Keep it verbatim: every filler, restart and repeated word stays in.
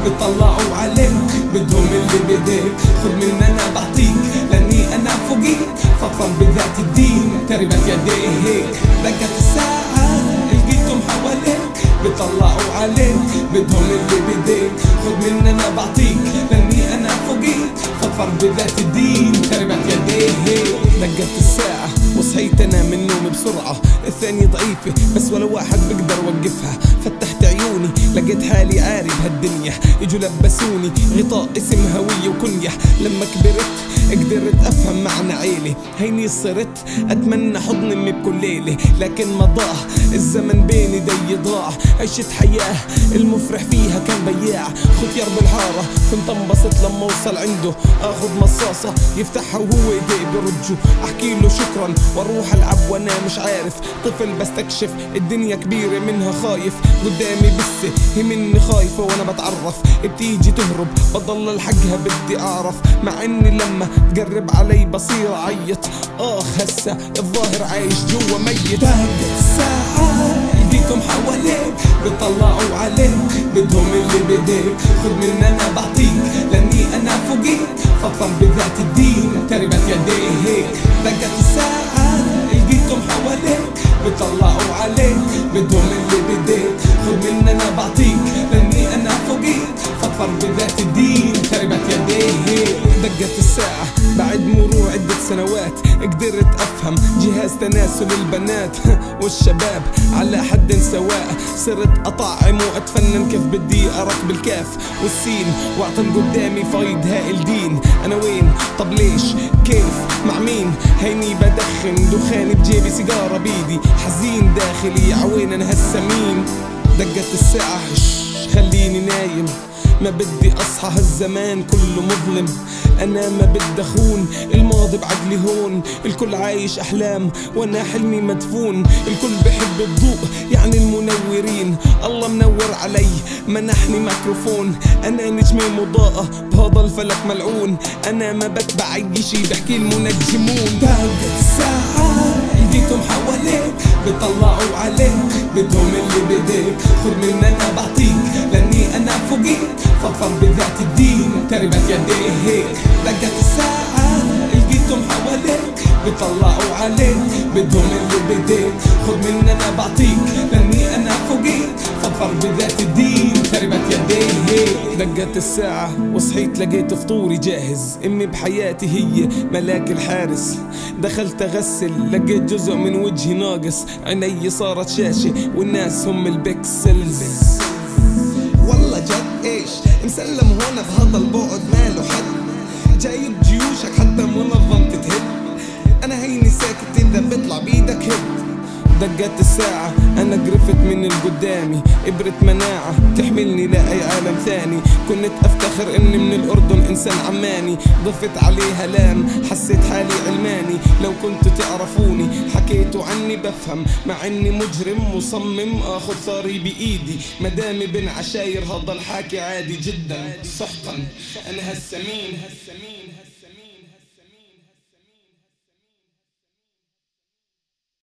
بيطلعوا عليك بدهم اللي بديك. خد من انا بعطيك لاني انا فوقيك، فطر بذات الدين تربت يديه هيك. دقت الساعة لقيتهم حواليك بيطلعوا عليك بدهم اللي بديك. خد من انا بعطيك لاني انا فوقيك، فطر بذات الدين تربت يديه هيك. دقت الساعة وصحيت انا من نومي بسرعة، الثانية ضعيفة بس ولا واحد بقدر وقفها. فتحت عيوني لقيت حالي عاري بهالدنيا، اجوا لبسوني غطاء اسم هوية وكنية. لما كبرت قدرت افهم معنى عيلي، هيني صرت اتمنى حضن امي بكل ليلة. لكن ما ضاع الزمن بيني دي ضاع، عشت حياة المفرح فيها كان بياع. ختيار بالحارة كنت انبسط لما اوصل عنده، اخذ مصاصة يفتحها وهو ايديه برجه. احكي له شكرا واروح العب وانا مش عارف، طفل بستكشف الدنيا كبيرة منها خايف. قدامي بسة هي مني خايفة وانا بتعرف، بتيجي تهرب بضل الحقها بدي اعرف. مع اني لما تقرب علي بصير عيط، اخ هسا الظاهر عايش جوا ميت. دقت الساعة لقيتهم حواليك بيطلعوا عليك بدهم اللي بديك. خد من انا بعطيك لاني انا فوقيك، فطر بذات الدين تربت يديه هيك. دقت الساعة لقيتهم حواليك بيطلعوا عليك بدهم اللي بديك. خد من انا بعطيك لاني انا فوقيك، فطر بذات الدين تربت يديه هيك. دقت الساعة بعد مرور عدة سنوات قدرت افهم جهاز تناسل البنات والشباب على حد سواء. صرت اطعم واتفنن كيف بدي ارك بالكاف والسين، واعطن قدامي فايد هائل دين. انا وين؟ طب ليش؟ كيف؟ مع مين؟ هيني بدخن دخان بجيبي سيجارة بيدي، حزين داخلي عوين انا هسا مين. دقت الساعة خليني نايم، ما بدي اصحى هالزمان كله مظلم. انا ما بدي اخون الماضي بعقلي هون، الكل عايش احلام وانا حلمي مدفون. الكل بحب الضوء يعني المنورين، الله منور علي منحني ميكروفون. انا نجمة مضاءة بهذا الفلك ملعون، انا ما بتبع اي شي بحكي المنجمون. دقت الساعة لقيتهم حواليك بيطلعوا عليك بدهم اللي بديك. خد من انا بعطيك لاني انا فوقيك، فطر بذات الدين تربت يديه هيك. دقت الساعة لقيتهم حواليك بيطلعوا عليك بدهم اللي بديك. خد من انا بعطيك لاني انا فوقيك، فطر بذات الدين تربت يديه هيك. دقت الساعة وصحيت لقيت فطوري جاهز، امي بحياتي هي ملاك الحارس. دخلت اغسل لقيت جزء من وجهي ناقص، عيني صارت شاشة والناس هم البكسلز. والله جد ايش مسلم هون بهذا البعد ماله حد، جايب جيوشك حتى منظم تتهد. انا هيني ساكت اذا بيطلع بيدك هد. دقت الساعة أنا قرفت من القدامي، إبرة مناعة تحملني لأي عالم ثاني. كنت أفتخر إني من الأردن إنسان عماني، ضفت عليها لام حسيت حالي علماني. لو كنتوا تعرفوني حكيتوا عني بفهم، مع إني مجرم مصمم آخذ ثاري بإيدي. مدامي بن عشاير هذا الحاكي عادي جدا. سحقا أنا هسا مين هسا مين هسا مين